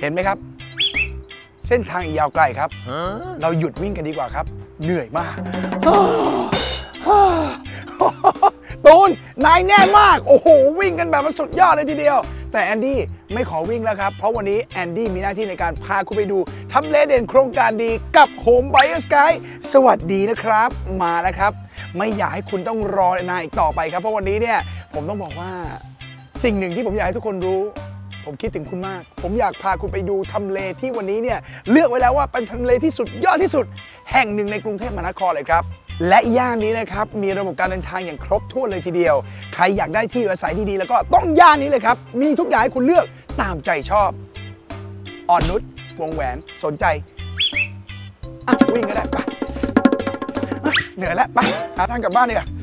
เห็นไหมครับเส้นทางอีกยาวไกลครับเราหยุดวิ่งกันดีกว่าครับเหนื่อยมากตูนนายแน่มากโอ้โหวิ่งกันแบบมันสุดยอดเลยทีเดียวแต่แอนดี้ไม่ขอวิ่งแล้วครับเพราะวันนี้แอนดี้มีหน้าที่ในการพาคุณไปดูทำเลเด่นโครงการดีกับ Home Buyers Guide สวัสดีนะครับมาแล้วครับไม่อยากให้คุณต้องรอนานอีกต่อไปครับเพราะวันนี้เนี่ยผมต้องบอกว่าสิ่งหนึ่งที่ผมอยากให้ทุกคนรู้ผมคิดถึงคุณมากผมอยากพาคุณไปดูทำเลที่วันนี้เนี่ยเลือกไว้แล้วว่าเป็นทำเลที่สุดยอดที่สุดแห่งหนึ่งในกรุงเทพมหานครเลยครับและย่านนี้นะครับมีระบบการเดินทางอย่างครบถ้วนเลยทีเดียวใครอยากได้ที่อยู่อาศัยดีๆแล้วก็ต้องย่านนี้เลยครับมีทุกอย่างให้คุณเลือกตามใจชอบอ่อนนุชวงแหวนสนใจวิ่งก็ได้ไปเหนื่อยแล้วไปหาทางกลับบ้านดีกว่า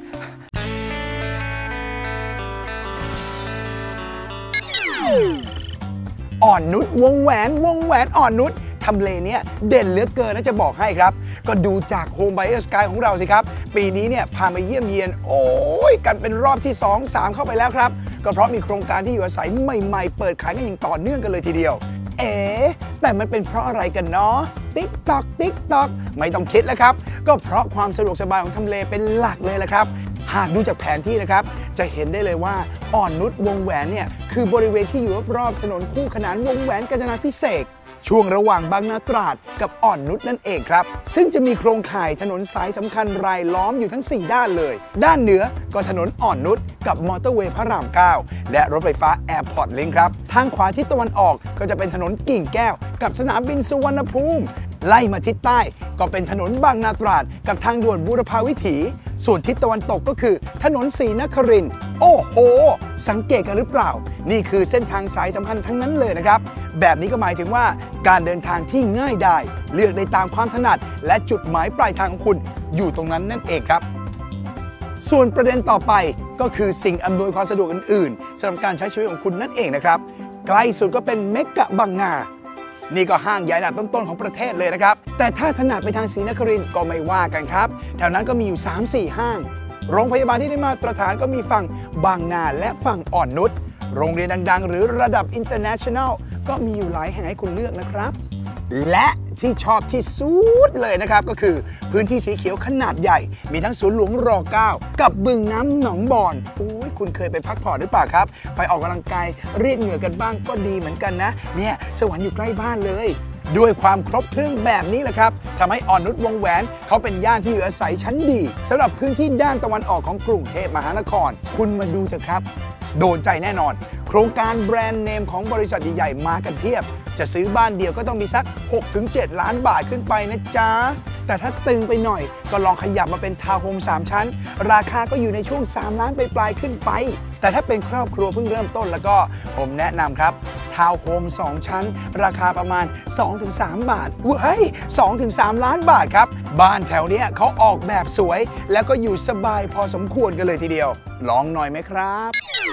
อ่อนนุชวงแหวนอ่อนนุชทำเลเนี้ยเด่นเหลือเกินนะจะบอกให้ครับก็ดูจาก Home Buyers Guide ของเราสิครับปีนี้เนี่ยพามาเยี่ยมเยียนโอ้ยกันเป็นรอบที่ 2-3 เข้าไปแล้วครับก็เพราะมีโครงการที่อยู่อาศัยใหม่ๆเปิดขายกันอย่างต่อเนื่องกันเลยทีเดียวแต่มันเป็นเพราะอะไรกันเนาะติ๊กตอกไม่ต้องคิดแล้วครับก็เพราะความสะดวกสบายของทำเลเป็นหลักเลยแหละครับหากดูจากแผนที่นะครับจะเห็นได้เลยว่าอ่อนนุชวงแหวนเนี่ยคือบริเวณที่อยู่รอบๆถนนคู่ขนานวงแหวนกาญจนาภิเษกช่วงระหว่างบางนาตราดกับอ่อนนุชนั่นเองครับซึ่งจะมีโครงข่ายถนนสายสำคัญรายล้อมอยู่ทั้ง4ด้านเลยด้านเหนือก็ถนนอ่อนนุชกับมอเตอร์เวย์พระราม9และรถไฟฟ้าแอร์พอร์ตลิงค์ครับทางขวาทิศตะวันออกก็จะเป็นถนนกิ่งแก้วกับสนามบินสุวรรณภูมิไล่มาทิศใต้ก็เป็นถนนบางนาตราดกับทางด่วนบูรพาวิถีส่วนทิศตะวันตกก็คือถนนศรีนครินทร์โอ้โหสังเกตกันหรือเปล่านี่คือเส้นทางสายสำคัญทั้งนั้นเลยนะครับแบบนี้ก็หมายถึงว่าการเดินทางที่ง่ายได้เลือกได้ตามความถนัดและจุดหมายปลายทางของคุณอยู่ตรงนั้นนั่นเองครับส่วนประเด็นต่อไปก็คือสิ่งอำนวยความสะดวกอื่นๆสำหรับการใช้ชีวิตของคุณนั่นเองนะครับใกล้สุดก็เป็นเมกะบางนานี่ก็ห้างใหญ่อันดับต้นๆของประเทศเลยนะครับแต่ถ้าถนัดไปทางศรีนครินทร์ก็ไม่ว่ากันครับแถวนั้นก็มีอยู่ 3-4 ห้างโรงพยาบาลที่ได้มาตรฐานก็มีฝั่งบางนาและฝั่งอ่อนนุชโรงเรียนดังๆหรือระดับ international ก็มีอยู่หลายแห่งให้คุณเลือกนะครับและที่ชอบที่สุดเลยนะครับก็คือพื้นที่สีเขียวขนาดใหญ่มีทั้งสวนหลวงร9กับบึงน้ำหนองบอนโอ้ยคุณเคยไปพักผ่อนหรือเปล่าครับไปออกกำลังกายเรียกเหงื่อกันบ้างก็ดีเหมือนกันนะเนี่ยสวรรค์อยู่ใกล้บ้านเลยด้วยความครบเครื่องแบบนี้แหละครับทำให้อ่อนนุชวงแหวนเขาเป็นย่านที่อยู่อาศัยชั้นดีสำหรับพื้นที่ด้านตะวันออกของกรุงเทพมหานครคุณมาดูเถอะครับโดนใจแน่นอนโครงการแบรนด์เนมของบริษัทใหญ่ๆมากันเพียบจะซื้อบ้านเดียวก็ต้องมีสัก 6-7 ล้านบาทขึ้นไปนะจ๊ะแต่ถ้าตึงไปหน่อยก็ลองขยับมาเป็นทาวน์โฮม3 ชั้นราคาก็อยู่ในช่วง3 ล้านปลายๆขึ้นไปแต่ถ้าเป็นครอบครัวเพิ่งเริ่มต้นแล้วก็ผมแนะนำครับทาวน์โฮม2 ชั้นราคาประมาณ 2-3 บาทเฮ้ย 2-3 ล้านบาทครับบ้านแถวนี้เขาออกแบบสวยแล้วก็อยู่สบายพอสมควรกันเลยทีเดียวลองหน่อยไหมครับ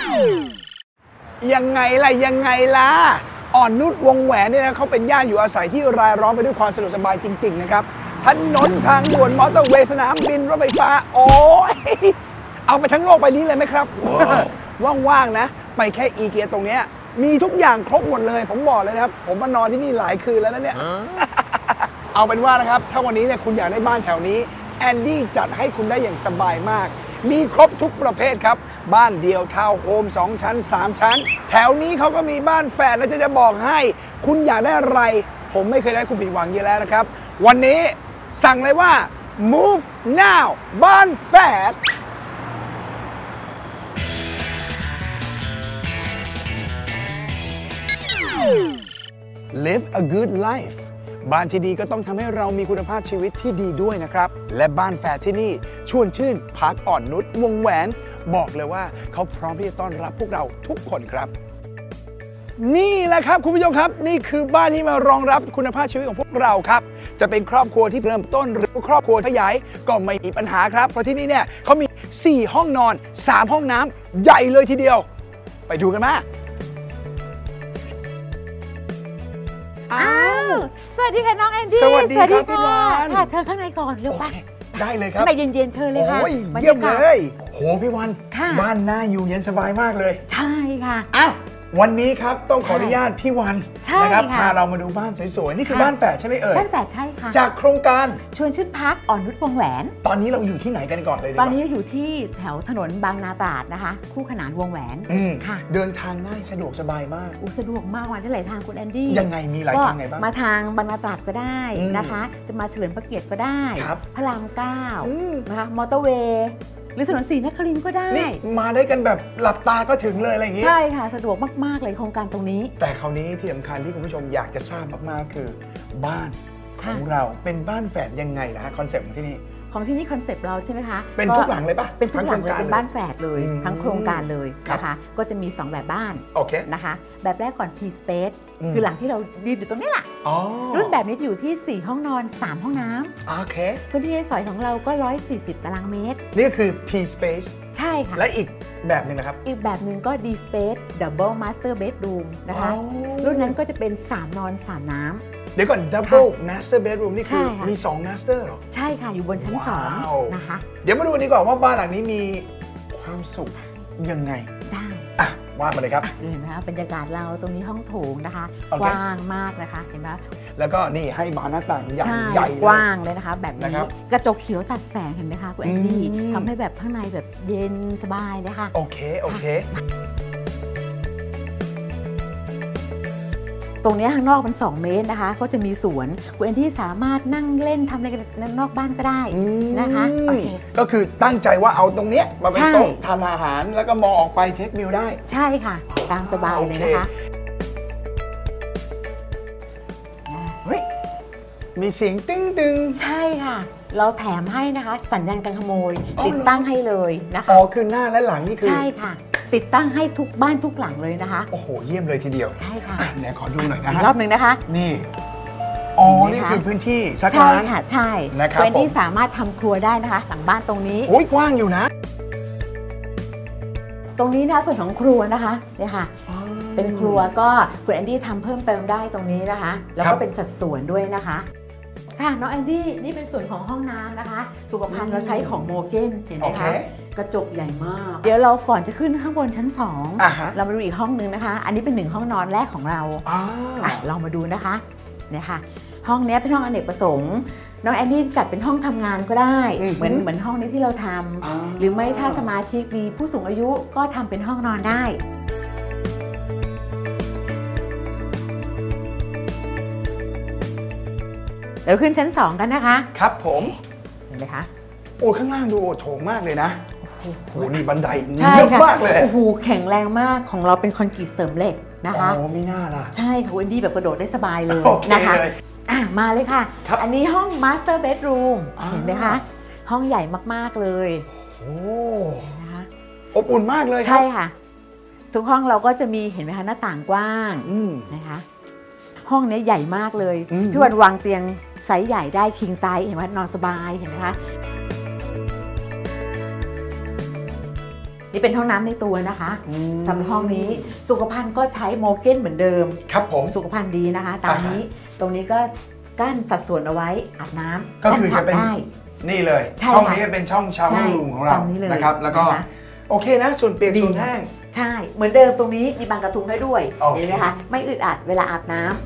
ยังไงล่ะอ่อนนุชวงแหวนเนี่ยนะเขาเป็นย่านอยู่อาศัยที่รายล้อมไปด้วยความสะดวกสบายจริงๆนะครับถนนทางด่วนมอเตอร์เวย์สนามบินรถไฟฟ้าโอ้ยเอาไปทั้งโลกไปนี้เลยไหมครับ ว่างๆนะไปแค่อีเกียตรงเนี้ยมีทุกอย่างครบหมดเลยผมบอกเลยนะครับผมมานอนที่นี่หลายคืนแล้วนะเนี่ย เอาเป็นว่านะครับถ้าวันนี้เนี่ยคุณอยากได้บ้านแถวนี้แอนดี้จัดให้คุณได้อย่างสบายมากมีครบทุกประเภทครับบ้านเดียวทาวน์โฮม2 ชั้น3 ชั้นแถวนี้เขาก็มีบ้านแฝดและจะบอกให้คุณอยากได้อะไรผมไม่เคยได้คุณผิดหวังเยอะแล้วนะครับวันนี้สั่งเลยว่า move now บ้านแฝดlive a good life บ้านที่ดีก็ต้องทำให้เรามีคุณภาพชีวิตที่ดีด้วยนะครับและบ้านแฝดที่นี่ชวนชื่นพักอ่อนนุชวงแหวนบอกเลยว่าเขาพร้อมที่จะต้อนรับพวกเราทุกคนครับนี่แหละครับคุณผู้ชมครับนี่คือบ้านที่มารองรับคุณภาพชีวิตของพวกเราครับจะเป็นครอบครัวที่เริ่มต้นหรือครอบครัวขยายก็ไม่มีปัญหาครับเพราะที่นี่เนี่ยเขามี4 ห้องนอน3 ห้องน้ำใหญ่เลยทีเดียวไปดูกันมาอ้าวสวัสดีค่ะน้องแอนดี้สวัสดีครับพี่วานค่ะเชิญข้างในก่อนเร็วไปได้เลยครับข้างในเย็นๆเชิญเลยค่ะเยี่ยมเลยโหพี่วันบ้านน่าอยู่เย็นสบายมากเลยใช่ค่ะอ้าววันนี้ครับต้องขออนุญาตพี่วันใช่นะครับค่ะพาเรามาดูบ้านสวยๆนี่คือบ้านแฝดใช่ไหมเอ่ยบ้านแฝดใช่ค่ะจากโครงการชวนชื่นพักอ่อนนุชวงแหวนตอนนี้เราอยู่ที่ไหนกันก่อนเลยดีกตอนว่านี้อยู่ที่แถวถนนบางนาตราดนะคะ คู่ขนานวงแหวน ค่ะเดินทางง่ายสะดวกสบายมากสะดวกมากวันได้หลายทางคุณแอนดี้ยังไงมีหลายทางไงบ้างมาทางบางนาตราดก็ได้นะคะ จะมาเฉลิมพระเกียรติก็ได้ครับพระรามเก้านะคะมอเตอร์เวย์หรือถนนศรีนครินทร์ก็ได้นี่มาได้กันแบบหลับตาก็ถึงเลยอะไรอย่างงี้ใช่ค่ะสะดวกมากๆเลยโครงการตรงนี้แต่คราวนี้ที่สำคัญที่คุณผู้ชมอยากจะทราบมากๆคือบ้านขค่ะองเราเป็นบ้านแฝดยังไงล่ะฮะคอนเซ็ปต์ของที่นี่ของที่นี่คอนเซปต์เราใช่ไหมคะเป็นทุกหลังเลยปะเป็นทุกหลังเลยทั้งโครงการเป็นบ้านแฝดเลยอืมทั้งโครงการเลยครับนะคะก็จะมี 2 แบบบ้านโอเคนะคะแบบแรกก่อน P Space คือหลังที่เรายืนอยู่ตรงนี้แหละอ๋อรุ่นแบบนี้อยู่ที่ 4 ห้องนอน 3 ห้องน้ำโอเคพื้นที่ใช้สอยของเราก็ 140 ตารางเมตรนี่ก็คือ P Space ใช่ค่ะและอีกแบบหนึงนะครับอีกแบบหนึ่งก็ D Space Double Master Bedroom นะคะอ๋อรุ่นนั้นก็จะเป็น 3 นอน 3 น้ำเดี๋ยวก่อน Double Master Bedroom นี่คือใช่ค่ะมี 2 Master เหรอใช่ค่ะ อยู่บนชั้นว้าว 2 นะคะเดี๋ยวมาดูดีกว่าว่าบ้านหลังนี้มีความสุขยังไงได้อ่ะว่ามาเลยครับเห็นไหมคะบรรยากาศเราตรงนี้ห้องโถงนะคะโอเคกว้างมากนะคะเห็นไหมแล้วก็นี่ให้บานหน้าต่างอย่างใช่ใหญ่เลยกว้างเลยนะคะ แบบนะนี้ครับกระจกเขียวตัดแสงเห็นไหมคะคุณแอนดี้อืมทำให้แบบข้างในแบบเย็นสบายเลยค่ะโอเค โอเคตรงนี้ข้างนอกมัน 2 เมตรนะคะ ก็จะมีสวนคุณแอนดี้สามารถนั่งเล่นทำอะไรกันนอกบ้านก็ได้นะคะโอเคก็คือตั้งใจว่าเอาตรงเนี้ยมาเป็นใช่โต๊ะทานอาหารแล้วก็มองออกไปเทควิวได้ใช่ค่ะ ตามสบายเลยนะคะเฮ้ย มีเสียงตึ้งตึงใช่ค่ะ เราแถมให้นะคะ สัญญาณการขโมยอ๋อติดตั้งให้เลยนะคะอ๋อคือหน้าและหลังนี่คือใช่ค่ะ ติดตั้งให้ทุกบ้านทุกหลังเลยนะคะโอ้โห เยี่ยมเลยทีเดียวใช่ค่ะอ่ะไหนขอดูหน่อยนะอีกฮะรอบหนึ่งนะคะนี่ อ๋อเห็นไหมนี่คะคือพื้นที่ซักใช่ล้างค่ะ ใช่นะครับเวนดี้ผมสามารถทำครัวได้นะคะ หลังบ้านตรงนี้โอ้ยกว้างอยู่นะตรงนี้นะคะส่วนของครัวนะคะเนี่ยค่ะ เป็นครัวก็คุณแอนดี้ทำเพิ่มเติมได้ตรงนี้นะคะ แล้วครัก็บเป็นสัดส่วนด้วยนะคะ ค่ะน้องแอนดี้นี่เป็นส่วนของห้องน้ำนะคะ สุขภัณฑ์เราใช้ของโมเกนเห็นไหมโอเคคะกระจกใหญ่มาก เดี๋ยวเราก่อนจะขึ้นข้างบนชั้นอ่าฮะ 2 เรามาดูอีกห้องนึงนะคะ อันนี้เป็น1ห้องนอนแรกของเราอ่าลองมาดูนะคะเนี่ยค่ะ ห้องนี้เป็นห้องอเนกประสงค์น้องแอนดี้จัดเป็นห้องทำงานก็ได้ เหมือนห้องนี้ที่เราทำหรือไม่ถ้าสมาชิกมีผู้สูงอายุก็ทำเป็นห้องนอนได้ เดี๋ยวขึ้นชั้น 2 กันนะคะครับผมเห็นไหมคะโอ้ข้างล่างดูโถงมากเลยนะโอ้โหนี่บันไดใช่เยอะค่ะมากเลยโอ้โหแข็งแรงมากของเราเป็นคอนกรีตเสริมเหล็กนะคะอ๋อไม่น่าล่ะใช่ค่ะวันดี้แบบกระโดดได้สบายเลยโอเคนะคะเลยมาเลยค่ะครับอันนี้ห้อง Master Bedroom อ่าเห็นไหมคะ ห้องใหญ่มากๆเลยโอ้นะคะอบอุ่นมากเลยครับใช่ค่ะ ทุกห้องเราก็จะมีเห็นไหมคะหน้าต่างกว้างอืมนะคะ ห้องนี้ใหญ่มากเลยอืมพี่วันวางเตียงไซส์ใหญ่ได้ king size เห็นไหมนอนสบายเห็นไหมคะนี่เป็นห้องน้ำในตัวนะคะสำหรับห้องนี้สุขภัณฑ์ก็ใช้โมเกนเหมือนเดิมครับผมสุขภัณฑ์ดีนะคะ ตามนี้ตรงนี้ก็กั้นสัดส่วนเอาไว้อาบน้ำก็คือกั้นฉาจะเป็นได้นี่เลยใช่ช่องค่ะนี้เป็นช่องชาวใช่รูมของเราตามนี้เลยนะครับ แล้วก็นะคะโอเคนะ ส่วนเปียกดีส่วนแห้งใช่ เหมือนเดิมตรงนี้มีบางกระทุงให้ด้วยโอเคเห็นไหมคะไม่อึดอัดเวลาอาบน้ำ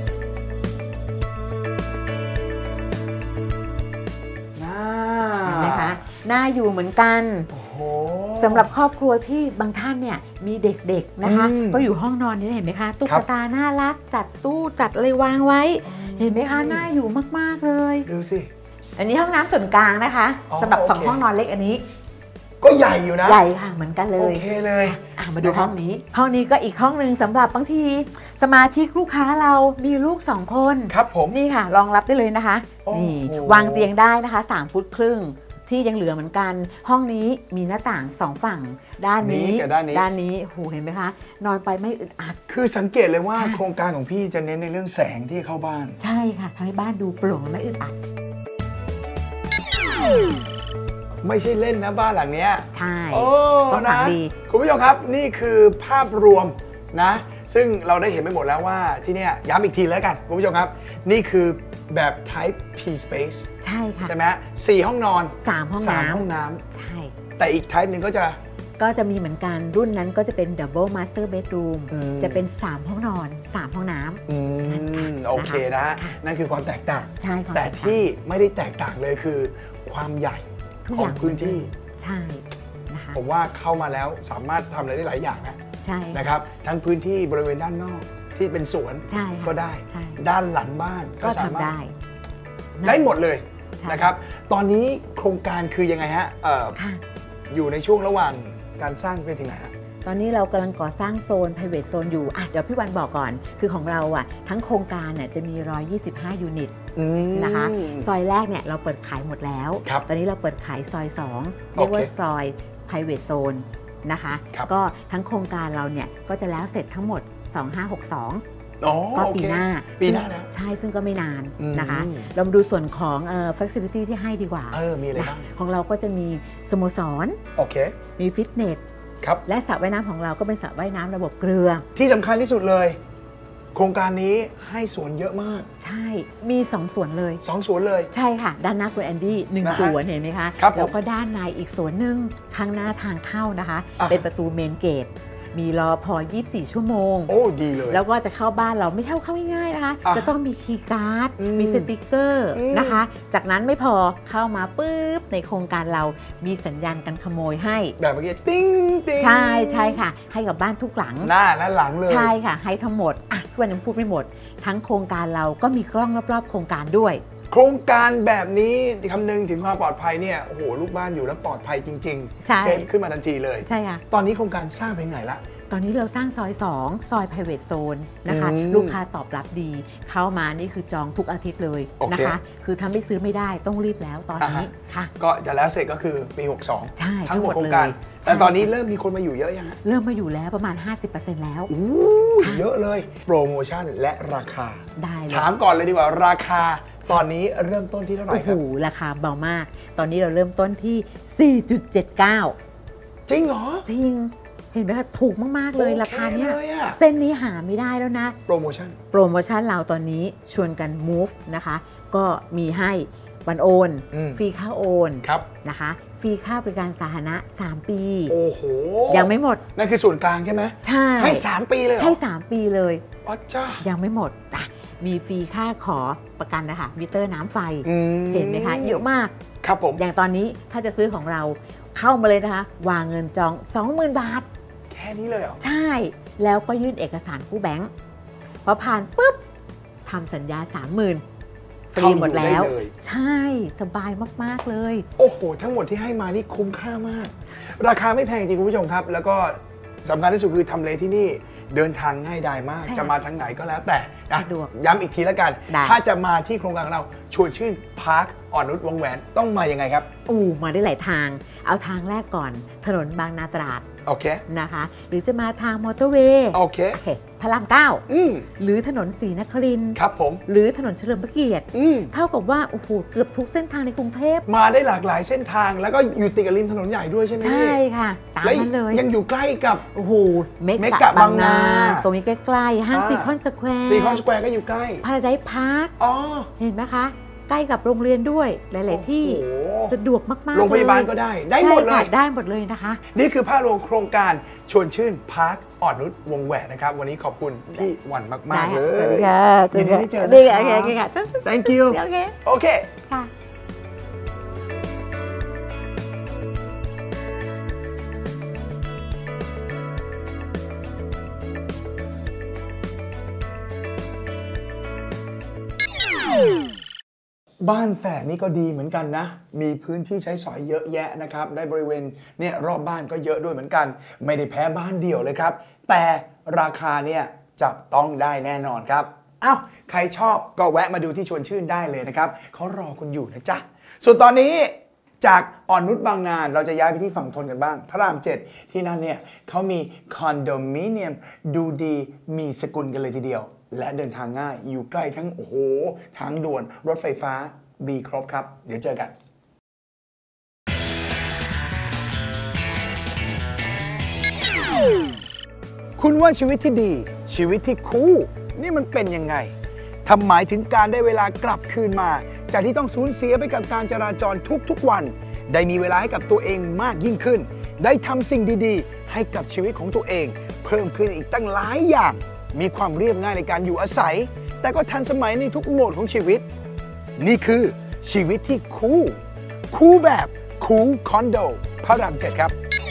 เห็นไหมคะน่าอยู่เหมือนกันโอ้โหสำหรับครอบครัวที่บางท่านเนี่ยมีเด็กๆนะคะอืมก็อยู่ห้องนอนนี้เห็นไหมคะตุ๊ครักบตาน่ารักจัดตู้จัดอะไรวางไว้ เห็นไหมคะน่าอยู่มากๆเลยดูสิอันนี้ห้องน้ำส่วนกลางนะคะอ๋อสำหรับโอเค 2 ห้องนอนเล็กอันนี้ก็ใหญ่อยู่นะใหญ่ค่ะเหมือนกันเลโอย เคเลยมาดูนะครับห้องนี้ ห้องนี้ก็อีกห้องหนึ่งสำหรับบางทีสมาชิกลูกค้าเรามีลูก2 คนครับผมนี่ค่ะรองรับได้เลยนะคะโอ้โหนี่วางเตียงได้นะคะ3 ฟุตครึ่งที่ยังเหลือเหมือนกัน ห้องนี้มีหน้าต่าง2 ฝั่ง ด้านนี้กับด้านนี้ด้านนี้โหเห็นไหมคะ นอนไปไม่อึดอัดคือสังเกตเลยว่าค่ะโครงการของพี่จะเน้นในเรื่องแสงที่เข้าบ้านใช่ค่ะทำให้บ้านดูโปร่งและไม่อึดอัดไม่ใช่เล่นนะบ้านหลังเนี้ยใช่โอ้ต้องหลันะงดีคุณผู้ชมครับนี่คือภาพรวมนะ ซึ่งเราได้เห็นไปหมดแล้วว่าที่เนี่ยย้ำอีกทีแล้วกันคุณผู้ชมครับ นี่คือแบบ type P space ใช่ค่ะใช่ไหมฮะ4 ห้องนอน 3 ห้อง 3 น้ห้องน้ำใช่ำแต่อีก type หนึ่งก็จะก็จะมีเหมือนกันรุ่นนั้นก็จะเป็น Double Master Bedroom จะเป็น3ห้องนอน3ห้องน้ำโอเคนะฮะนั่นคือความแตกต่างใช่แต่ที่ไม่ได้แตกต่างเลยคือความใหญ่ของพื้นที่ใช่นะคะผมว่าเข้ามาแล้วสามารถทำอะไรได้หลายอย่างนะใช่นะครับทั้งพื้นที่บริเวณด้านนอกที่เป็นสวนก็ได้ด้านหลังบ้านก็สามารถได้หมดเลยนะครับตอนนี้โครงการคือยังไงฮะอยู่ในช่วงระหว่างการสร้างไปถึงไหนฮะตอนนี้เรากำลังก่อสร้างโซน private zone อยู่เดี๋ยวพี่วันบอกก่อนคือของเราทั้งโครงการจะมี125ยูนิตนะคะซอยแรกเนี่ยเราเปิดขายหมดแล้วตอนนี้เราเปิดขายซอย2เรียกว่าซอย private zone นะคะก็ทั้งโครงการเราเนี่ยก็จะแล้วเสร็จทั้งหมด2562ก็ปีหน้าแล้วใช่ซึ่งก็ไม่นานนะคะเรามาดูส่วนของ facility ที่ให้ดีกว่ามีอะไรบ้างของเราก็จะมีสโมสรมีฟิตเนสและสระว่ายน้ำของเราก็เป็นสระว่ายน้ำระบบเกลือที่สำคัญที่สุดเลยโครงการนี้ให้สวนเยอะมากใช่มี2สวนเลย 2สวนเลยใช่ค่ะด้านหน้าคุณแอนดี้1สวนเห็นไหมคะแล้วก็ด้านในอีกสวนหนึ่งข้างหน้าทางเข้านะคะเป็นประตูเมนเกตมีรอพอ24ชั่วโมงโอ้ดีเลยแล้วก็จะเข้าบ้านเราไม่ใช่เข้าง่ายๆนะคะจะต้องมีคีย์การ์ดมีสติกเกอร์นะคะจากนั้นไม่พอเข้ามาปุ๊บในโครงการเรามีสัญญาณกันขโมยให้แบบเมื่อกี้ติ้งติ้งใช่ค่ะให้กับบ้านทุกหลังหน้าและหลังเลยใช่ค่ะให้ทั้งหมดทุกวันยังพูดไม่หมดทั้งโครงการเราก็มีกล้องรอบๆโครงการด้วยโครงการแบบนี้คำนึงถึงความปลอดภัยเนี่ยโอ้โหลูกบ้านอยู่แล้วปลอดภัยจริงๆเซฟขึ้นมาทันทีเลยใช่ค่ะตอนนี้โครงการสร้างไปไหนละตอนนี้เราสร้างซอย2ซอย private zone นะคะลูกค้าตอบรับดีเข้ามานี่คือจองทุกอาทิตย์เลยนะคะคือถ้าไม่ซื้อไม่ได้ต้องรีบแล้วตอนนี้ค่ะก็จะแล้วเสร็จก็คือปี62 ใช่ทั้งหมดโครงการแต่ตอนนี้เริ่มมีคนมาอยู่เยอะยังเริ่มมาอยู่แล้วประมาณ 50% แล้วเยอะเลยโปรโมชั่นและราคาได้ถามก่อนเลยดีกว่าราคาตอนนี้เริ่มต้นที่เท่าไหร่ครับโอ้โหราคาเบามากตอนนี้เราเริ่มต้นที่ 4.79 จริงเหรอจริงเห็นไหมคะถูกมากๆเลยราคาเนี้ยเส้นนี้หาไม่ได้แล้วนะโปรโมชั่นเราตอนนี้ชวนกัน move นะคะก็มีให้วันโอนฟรีค่าโอนนะคะฟรีค่าบริการสาธารณะ3ปีโอ้โหยังไม่หมดนั่นคือส่วนกลางใช่ไหมใช่ให้3ปีเลยให้3ปีเลยอ๋อจ้ายังไม่หมดมีฟรีค่าขอประกันนะคะมิเตอร์น้ำไฟเห็นไหมคะเยอะมากครับผมอย่างตอนนี้ถ้าจะซื้อของเราเข้ามาเลยนะคะวางเงินจอง 20,000 บาทแค่นี้เลยเหรอใช่แล้วก็ยื่นเอกสารกู้แบงค์พอผ่านปุ๊บทำสัญญา 30,000 ฟรีหมดแล้วใช่สบายมากๆเลยโอ้โหทั้งหมดที่ให้มานี่คุ้มค่ามากราคาไม่แพงจริงคุณผู้ชมครับแล้วก็สำคัญที่สุดคือทำเลที่นี่เดินทางง่ายดายมากจะมาทางไหนก็แล้วแต่ย้ำอีกทีแล้วกันถ้าจะมาที่โครงการเราชวนชื่นพาร์คอ่อนนุชวงแหวนต้องมายังไงครับมาได้หลายทางเอาทางแรกก่อนถนนบางนาตราดโอเคนะคะหรือจะมาทางมอเตอร์เวย์โอเคพระราม9หรือถนนศรีนครินทร์ครับผมหรือถนนเฉลิมพระเกียรติเท่ากับว่าโอ้โหเกือบทุกเส้นทางในกรุงเทพมาได้หลากหลายเส้นทางแล้วก็อยู่ติดกับริมถนนใหญ่ด้วยใช่ไหมใช่ค่ะตามนั้นเลยยังอยู่ใกล้กับโอ้โหเมกะบางนาตรงนี้ใกล้ๆห้างซีคอนสแควร์ก็อยู่ใกล้พาราไดซ์พาร์คเห็นไหมคะใกล้กับโรงเรียนด้วยหลายๆที่สะดวกมากๆโรงพยาบาลก็ได้หมดเลยได้หมดเลยนะคะนี่คือภาพรวมโครงการชวนชื่นพาร์คอ่อนนุชวงแหวนนะครับวันนี้ขอบคุณพี่วันมากๆเลยสวัสดีค่ะยินดีที่เจอค่ะ thank you โอเคค่ะบ้านแฝดนี่ก็ดีเหมือนกันนะมีพื้นที่ใช้สอยเยอะแยะนะครับได้บริเวณเนี่ยรอบบ้านก็เยอะด้วยเหมือนกันไม่ได้แพ้บ้านเดี่ยวเลยครับแต่ราคาเนี่ยจับต้องได้แน่นอนครับใครชอบก็แวะมาดูที่ชวนชื่นได้เลยนะครับเขารอคุณอยู่นะจ๊ะส่วนตอนนี้จากอ่อนนุชบางนาเราจะย้ายไปที่ฝั่งทนกันบ้างพระราม7ที่นั่นเนี่ยเขามีคอนโดมิเนียมดูดีมีสกุลกันเลยทีเดียวและเดินทางง่ายอยู่ใกล้ทั้งทางด่วนรถไฟฟ้ามีครบครับเดี๋ยวเจอกันคุณว่าชีวิตที่ดีชีวิตที่คูลนี่มันเป็นยังไงทำหมายถึงการได้เวลากลับคืนมาจากที่ต้องสูญเสียไปกับการจราจรทุกๆวันได้มีเวลาให้กับตัวเองมากยิ่งขึ้นได้ทำสิ่งดีๆให้กับชีวิตของตัวเองเพิ่มขึ้นอีกตั้งหลายอย่างมีความเรียบง่ายในการอยู่อาศัยแต่ก็ทันสมัยในทุกโหมดของชีวิตนี่คือชีวิตที่คูลแบบคูลคอนโดพระราม 7ครับ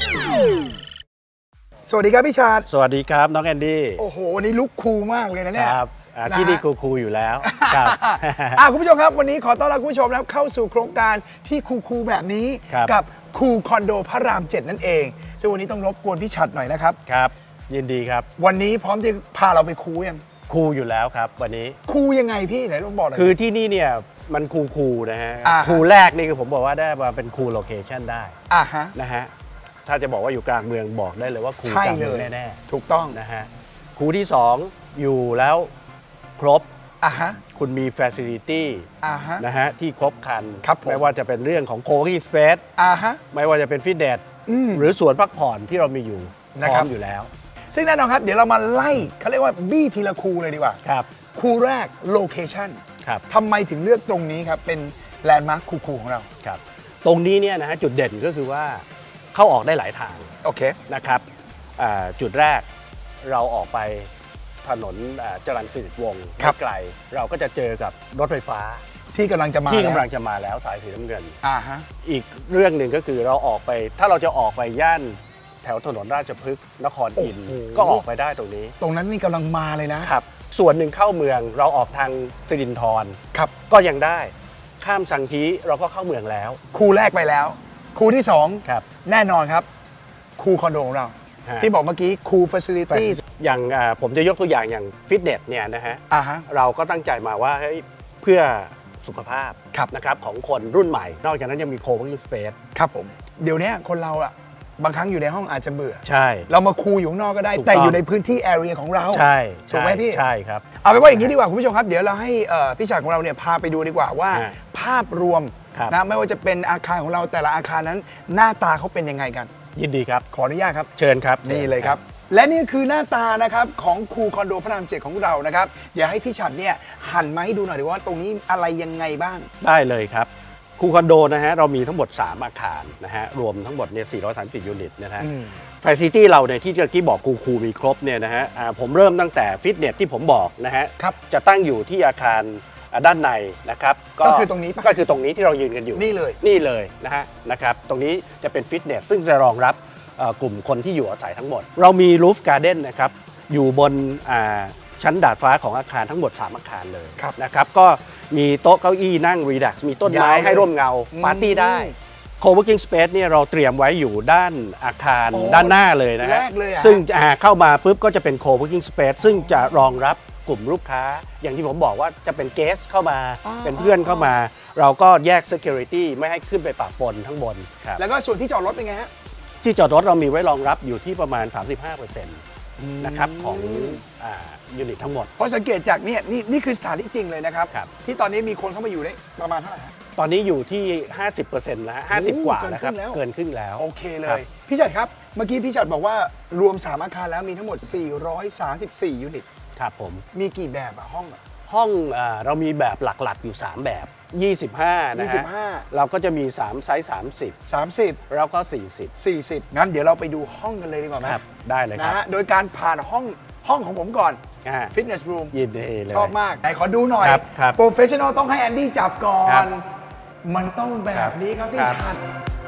สวัสดีครับพี่ชาญสวัสดีครับน้องแอนดี้โอ้โหวันนี้ลุคคูลมากเลยนะเนี่ยครับที่นี่คูลอยู่แล้วครับคุณผู้ชมครับวันนี้ขอต้อนรับคุณผู้ชมนะครับเข้าสู่โครงการที่คูลแบบนี้กับคูลคอนโดพระราม 7นั่นเองซึ่งวันนี้ต้องรบกวนพี่ชัดหน่อยนะครับครับยินดีครับวันนี้พร้อมที่พาเราไปคูลยังคูลอยู่แล้วครับวันนี้คูลยังไงพี่ไหนต้องบอกหน่อยคือที่นี่เนี่ยมันคูลนะฮะคูลแรกนี่คือผมบอกว่าได้มาเป็นคูลโลเคชั่นได้นะฮะถ้าจะบอกว่าอยู่กลางเมืองบอกได้เลยว่าคูลกลางเมืองแน่ๆถูกต้องนะฮะคูลที่2อยู่แล้วครบคุณมี facility นะฮะที่ครบครันไม่ว่าจะเป็นเรื่องของ co-working space ไม่ว่าจะเป็นฟิตเนสหรือสวนพักผ่อนที่เรามีอยู่พร้อมอยู่แล้วซึ่งแน่นอนครับเดี๋ยวเรามาไล่เขาเรียกว่าบี้ทีละคูเลยดีกว่าครับคูแรกโลเคชั่นทำไมถึงเลือกตรงนี้ครับเป็นแลนด์มาร์คคูของเราครับตรงนี้เนี่ยนะฮะจุดเด่นก็คือว่าเข้าออกได้หลายทางโอเคนะครับจุดแรกเราออกไปถนนจรัญสนิทวงศ์ไม่ไกลเราก็จะเจอกับรถไฟฟ้าที่กำลังจะมาแล้วสายสีน้ำเงินฮะอีกเรื่องหนึ่งก็คือเราออกไปถ้าเราจะออกไปย่านแถวถนนราชพฤกษ์นครอินทร์ก็ออกไปได้ตรงนี้ตรงนั้นนี่กำลังมาเลยนะครับส่วนหนึ่งเข้าเมืองเราออกทางสิรินธรครับก็ยังได้ข้ามสังคีเราก็เข้าเมืองแล้วคูแรกไปแล้วคูที่2ครับแน่นอนครับคูคอนโดของเราที่บอกเมื่อกี้คูฟาซิลิตี้อย่างผมจะยกตัวอย่างอย่างฟิตเนสเนี่ยนะฮะเราก็ตั้งใจมาว่าเพื่อสุขภาพนะครับของคนรุ่นใหม่นอกจากนั้นยังมี co-working space ครับผมเดี๋ยวนี้คนเราอะบางครั้งอยู่ในห้องอาจจะเบื่อใช่เรามาคูอยู่ข้างนอกก็ได้แต่อยู่ในพื้นที่แอเรียของเราใช่ถูกไหมพี่ใช่ครับเอาไปว่าอย่างนี้ดีกว่าคุณผู้ชมครับเดี๋ยวเราให้พี่ชายของเราเนี่ยพาไปดูดีกว่าว่าภาพรวมนะไม่ว่าจะเป็นอาคารของเราแต่ละอาคารนั้นหน้าตาเขาเป็นยังไงกันยินดีครับขออนุญาตครับเชิญครับนี่เลยครับและนี่คือหน้าตานะครับของคูคอนโดพระราม 7ของเรานะครับอยากให้พี่ฉัดเนี่ยหันมาให้ดูหน่อยดีว่าตรงนี้อะไรยังไงบ้างได้เลยครับคูคอนโดนะฮะเรามีทั้งหมด3อาคารนะฮะรวมทั้งหมดเนี่ย430ยูนิตนะฮะฟาซิลิตี้เราเนี่ยที่บอกคูมีครบเนี่ยนะฮะผมเริ่มตั้งแต่ฟิตเนสที่ผมบอกนะฮะจะตั้งอยู่ที่อาคารด้านในนะครับก็คือตรงนี้ก็คือตรงนี้ที่เรายืนกันอยู่นี่เลยนะครับตรงนี้จะเป็นฟิตเนสซึ่งจะรองรับกลุ่มคนที่อยู่อาศัยทั้งหมดเรามีรูฟการ์เด้นนะครับอยู่บนชั้นดาดฟ้าของอาคารทั้งหมด3อาคารเลยนะครับก็มีโต๊ะเก้าอี้นั่งรีแลกซ์มีต้นไม้ให้ร่มเงาปาร์ตี้ได้ co-working space เนี่ยเราเตรียมไว้อยู่ด้านอาคารด้านหน้าเลยนะฮะซึ่งเข้ามาปุ๊บก็จะเป็น co-working space ซึ่งจะรองรับกลุ่มลูกค้าอย่างที่ผมบอกว่าจะเป็นเกสเข้ามาเป็นเพื่อนเข้ามาเราก็แยก security ไม่ให้ขึ้นไปปะปนข้างบนครับแล้วก็ส่วนที่จอดรถเป็นไงฮะที่จอดรถเรามีไว้รองรับอยู่ที่ประมาณ 35%นะครับของยูนิตทั้งหมดเพราะสังเกตจากนี่คือสถานที่จริงเลยนะครับที่ตอนนี้มีคนเข้ามาอยู่ได้ประมาณเท่าไหร่ตอนนี้อยู่ที่ 50% แล้ว50 กว่าแล้วครับเกินครึ่งแล้วโอเคเลยพี่จัดครับเมื่อกี้พี่จัดบอกว่ารวม3อาคารแล้วมีทั้งหมด434ยูนิตครับผมมีกี่แบบห้องเรามีแบบหลักๆอยู่3แบบ25นะฮะเราก็จะมี3ไซส์30แล้วก็40 งั้นเดี๋ยวเราไปดูห้องกันเลยดีกว่าไหมได้เลยครับโดยการผ่านห้องของผมก่อนฟิตเนสรูมยินดีเลยชอบมากไหนขอดูหน่อยโปรเฟชชั่นอลต้องให้แอนดี้จับก่อนมันต้องแบบนี้ครับพี่ชัด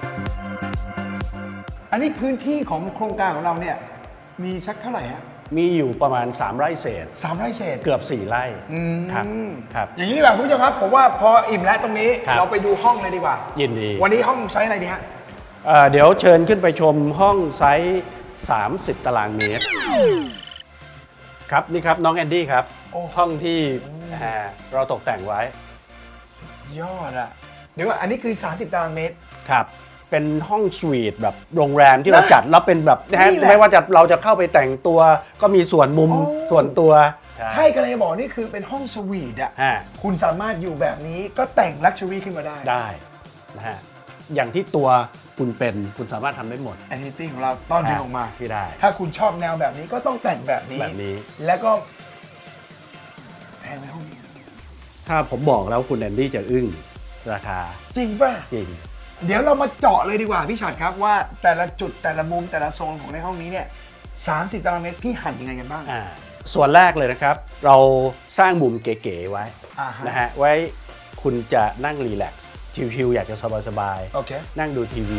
อันนี้พื้นที่ของโครงการของเราเนี่ยมีสักเท่าไหร่ฮะมีอยู่ประมาณ3 ไร่เศษ 3 ไร่เศษเกือบ4 ไร่ครับอย่างนี้ดีกว่าคุณผู้ชมครับผมว่าพออิ่มแล้วตรงนี้เราไปดูห้องเลยดีกว่ายินดีวันนี้ห้องไซส์อะไรดีฮะเดี๋ยวเชิญขึ้นไปชมห้องไซส์30 ตารางเมตรครับนี่ครับน้องแอนดี้ครับห้องที่เราตกแต่งไว้สุดยอดอะเดี๋ยวอันนี้คือ30 ตารางเมตรครับเป็นห้องสวีทแบบโรงแรมที่เราจัดแล้วเป็นแบบไม่ว่าเราจะเข้าไปแต่งตัวก็มีส่วนมุมส่วนตัวใช่กันเลยบอกนี่คือเป็นห้องสวีทอ่ะคุณสามารถอยู่แบบนี้ก็แต่งลักชัวรี่ขึ้นมาได้นะฮะอย่างที่ตัวคุณสามารถทำได้หมดแอนนิตี้ของเราต้อนดึงออกมาที่ได้ถ้าคุณชอบแนวแบบนี้ก็ต้องแต่งแบบนี้แล้วก็แพงไหมห้องนี้ถ้าผมบอกแล้วคุณแอนดี้จะอึ้งราคาจริงป่ะจริงเดี๋ยวเรามาเจาะเลยดีกว่าพี่ฉัดครับว่าแต่ละจุดแต่ละมุมแต่ละโซนของในห้องนี้เนี่ย30 ตารางเมตรพี่หั่นยังไงกันบ้างส่วนแรกเลยนะครับเราสร้างมุมเก๋ๆไว้นะฮะไว้คุณจะนั่งรีแลกซ์ชิลๆอยากจะสบายๆนั่งดูทีวี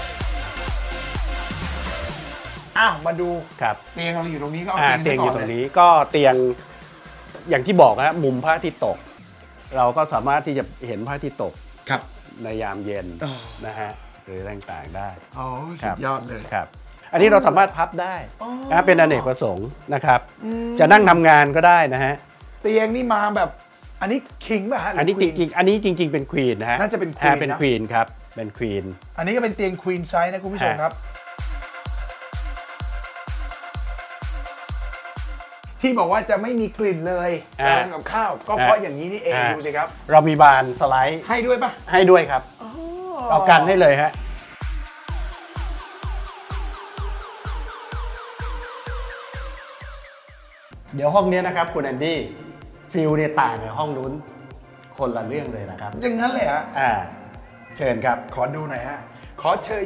มาดูครับเตียงเราอยู่ตรงนี้ก็เอาเตียงอยู่ตรงนี้ก็เตียงอย่างที่บอกนะมุมพระอาทิตย์ตกเราก็สามารถที่จะเห็นพระอาทิตย์ตกในยามเย็นนะฮะหรือต่างๆได้สุดยอดเลยครับอันนี้เราสามารถพับได้นะเป็นอเนกประสงค์นะครับจะนั่งทำงานก็ได้นะฮะเตียงนี่มาแบบอันนี้คิงป่ะฮะอันนี้จริงๆเป็นควีนนะฮะน่าจะเป็นควีนเป็นควีนครับเป็นควีนอันนี้ก็เป็นเตียงควีนไซส์นะคุณผู้ชมครับที่บอกว่าจะไม่มีกลิ่นเลยกับข้าวก็เพราะอย่างนี้นี่เองดูสิครับเรามีบานสไลด์ให้ด้วยป่ะให้ด้วยครับเรากันให้เลยฮะเดี๋ยวห้องนี้นะครับคุณแอนดี้ฟิลเนี่ยต่างกับห้องนู้นคนละเรื่องเลยนะครับอย่างนั้นเลยฮะเชิญครับขอดูหน่อยฮะขอเชิญ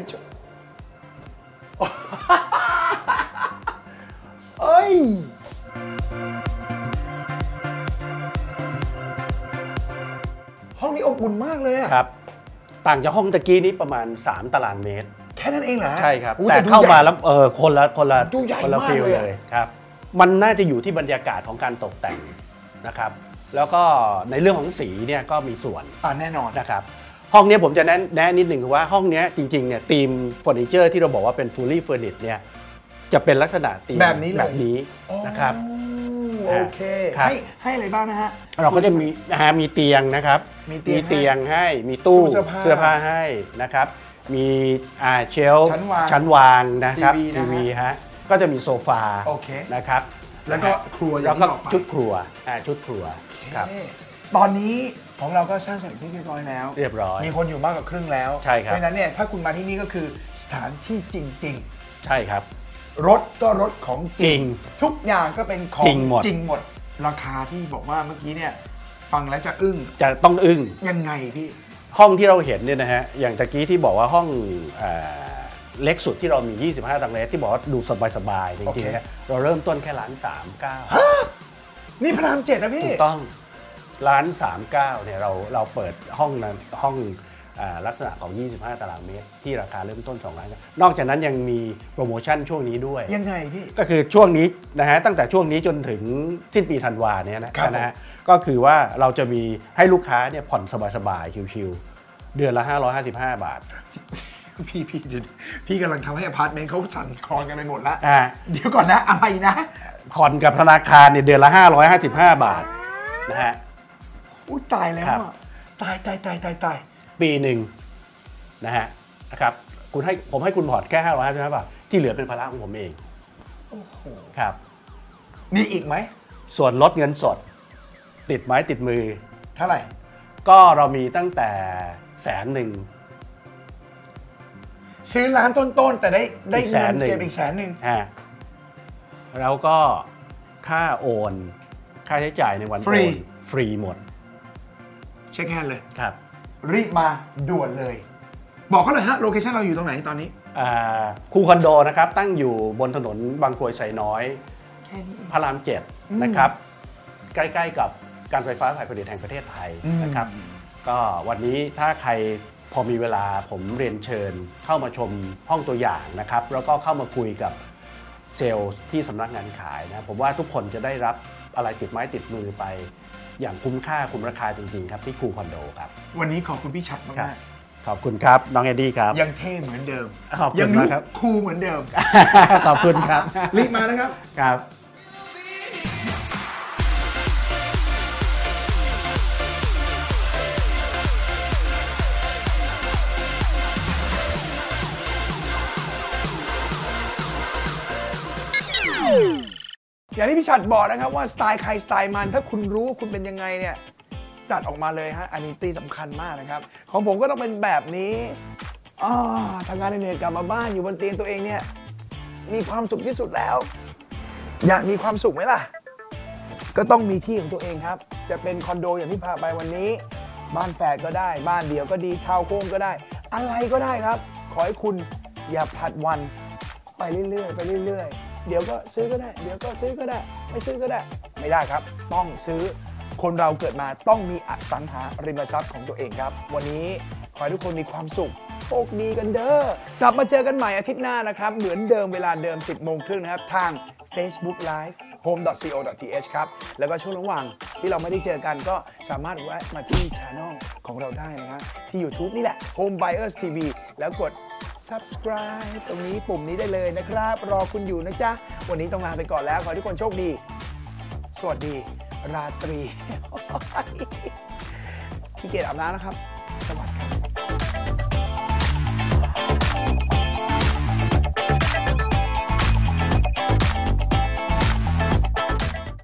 เอ้ยห้องนี้อบอุ่นมากเลยครับต่างจากห้องตะกี้นี้ประมาณ3 ตารางเมตรแค่นั้นเองเหรอใช่ครับแต่เข้ามาแล้วคนละฟิลเลยครับมันน่าจะอยู่ที่บรรยากาศของการตกแต่งนะครับแล้วก็ในเรื่องของสีเนี่ยก็มีส่วนแน่นอนนะครับห้องนี้ผมจะแนะนิดหนึ่งคือว่าห้องนี้จริงๆเนี่ยธีมเฟอร์นิเจอร์ที่เราบอกว่าเป็น fully furnished เนี่ยจะเป็นลักษณะธีมแบบนี้นะครับโอเคให้อะไรบ้างนะฮะเราก็จะมีเตียงนะครับมีเตียงให้มีตู้เสื้อผ้าให้นะครับมีเชลฟ์ชั้นวางนะครับทีวีฮะก็จะมีโซฟานะครับแล้วก็ครัวแล้วก็ชุดครัวครับตอนนี้ของเราก็สร้างเสร็จที่เรียบร้อยแล้วมีคนอยู่มากกว่าครึ่งแล้วเพราะฉะนั้นเนี่ยถ้าคุณมาที่นี่ก็คือสถานที่จริงๆใช่ครับรถก็รถของจริงทุกอย่างก็เป็นของจริงหมดราคาที่บอกว่าเมื่อกี้เนี่ยฟังแล้วจะต้องอึ้งยังไงพี่ห้องที่เราเห็นเนี่ยนะฮะอย่างตะกี้ที่บอกว่าห้องเล็กสุดที่เรามี25 ตารางเมตรที่บอกว่าดูสบายๆจริงๆเราเริ่มต้นแค่1,390,000 นี่พระราม7นะพี่ถูกต้อง1,390,000เนี่ยเราเปิดห้องลักษณะของ25 ตารางเมตรที่ราคาเริ่มต้น2 ล้านนอกจากนั้นยังมีโปรโมชั่นช่วงนี้ด้วยยังไงพี่ก็คือช่วงนี้นะฮะตั้งแต่ช่วงนี้จนถึงสิ้นปีธันวาเนี่ยนะฮะก็คือว่าเราจะมีให้ลูกค้าเนี่ยผ่อนสบายๆชิวๆเดือนละ555 บาทพี่กำลังทำให้อพาร์ตเมนต์เขาสั่นคลอนกันไปหมดแล้วเดี๋ยวก่อนนะอะไรนะผ่อนกับธนาคารเนี่ยเดือนละ555 บาทนะฮะอุ้ยตายแล้วตายปีหนึ่งนะฮะนะครับผมให้คุณผ่อนแค่555 บาทที่เหลือเป็นภาระของผมเองโอ้โหครับมีอีกไหมส่วนลดเงินสดติดไม้ติดมือเท่าไหร่ก็เรามีตั้งแต่100,000 ซื้อร้านต้นๆแต่ได้เงินเก็บอีก 100,000แล้วก็ค่าโอนค่าใช้จ่ายในวันโอนฟรีหมดเช็คแฮนด์เลยครับรีบมาด่วนเลยบอกเขาหน่อยฮะโลเคชั่นเราอยู่ตรงไหนตอนนี้คูคอนโดนะครับตั้งอยู่บนถนนบางกรวยไซน้อยพระราม 7นะครับใกล้ๆกับการไฟฟ้าฝ่ายผลิตแห่งประเทศไทยนะครับก็วันนี้ถ้าใครพอมีเวลาผมเรียนเชิญเข้ามาชมห้องตัวอย่างนะครับแล้วก็เข้ามาคุยกับเซลล์ที่สำนักงานขายนะผมว่าทุกคนจะได้รับอะไรติดไม้ติดมือไปอย่างคุ้มค่าคุ้มราคาจริงๆครับที่คูคอนโดครับวันนี้ขอบคุณพี่ชัดมากขอบคุณครับน้องเอ็ดดี้ครับยังเท่เหมือนเดิมยังลุคคูลเหมือนเดิมขอบคุณครับรีบมานะครับครับอย่างที่พี่ชัดบอกนะครับว่าสไตล์ใครสไตล์มันถ้าคุณรู้ว่าคุณเป็นยังไงเนี่ยจัดออกมาเลยฮะอันนี้ตีสำคัญมากนะครับของผมก็ต้องเป็นแบบนี้ทำงานเหนื่อยกลับมาบ้านอยู่บนเตียงตัวเองเนี่ยมีความสุขที่สุดแล้วอยากมีความสุขไหมล่ะก็ต้องมีที่ของตัวเองครับจะเป็นคอนโดอย่างที่พาไปวันนี้บ้านแฝดก็ได้บ้านเดี่ยวก็ดีทาวน์โฮมก็ได้อะไรก็ได้ครับ ขอให้คุณอย่าผัดวันไปเรื่อยๆไปเรื่อยๆเดี๋ยวก็ซื้อก็ได้เดี๋ยวก็ซื้อก็ได้ไม่ซื้อก็ได้ไม่ได้ครับต้องซื้อคนเราเกิดมาต้องมีอสังหาริมทรัพย์ของตัวเองครับวันนี้ขอให้ทุกคนมีความสุขโชคดีกันเด้อกลับมาเจอกันใหม่อาทิตย์หน้านะครับเหมือนเดิมเวลาเดิม 10 โมงครึ่งนะครับทาง Facebook Live home.co.th ครับแล้วก็ช่วงระหว่างที่เราไม่ได้เจอกันก็สามารถแวะมาที่ Channel ของเราได้นะครับที่ YouTube นี่แหละ Home Buyers TV แล้วกด Subscribe ตรงนี้ปุ่มนี้ได้เลยนะครับรอคุณอยู่นะจ๊ะวันนี้ต้องลาไปก่อนแล้วขอให้ทุกคนโชคดีสวัสดีราตรี ขี้เกียจอาบน้ำนะครับ